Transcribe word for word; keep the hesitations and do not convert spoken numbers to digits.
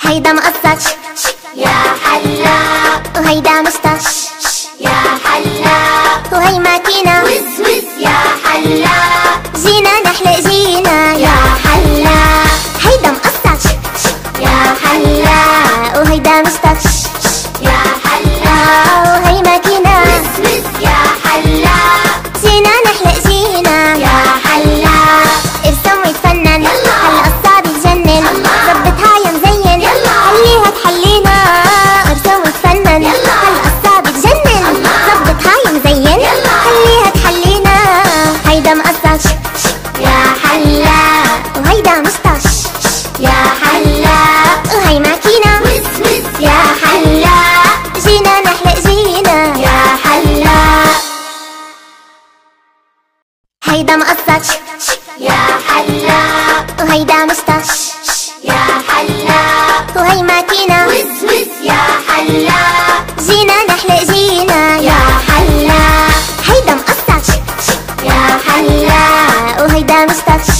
هيدا مقصص يا حلا، وهيدا مشطش يا حلا، وهي ماكينة وز وز يا حلا، جينا نحلق جينا يا حلا، هيدا مقصص يا حلا، وهيدا مشطش يا حلا، وهي ماكينة وز وز يا حلا، جينا نحلق جينا يا حلا، ارسم ويتفنن يلا. هالقصة بتجنن الله. ظبطها يا مزين يلا. خليها تحلينا ارسم ويتفنن يلا. هالقصة بتجنن الله. ظبطها يا مزين يلا. خليها تحلينا هيدا مقصص يا حلا، وهيدا مشطش يا حلا، وهي ماكينة وز وز يا حلا، جينا نحلق جينا يا حلا، هيدا مقصص يا حلا، وهيدا مشطش يا حلا، وهي ماكينة وز وز يا حلا، جينا نحلق جينا يا حلا، هيدا مقصص يا حلا، وهيدا مشطش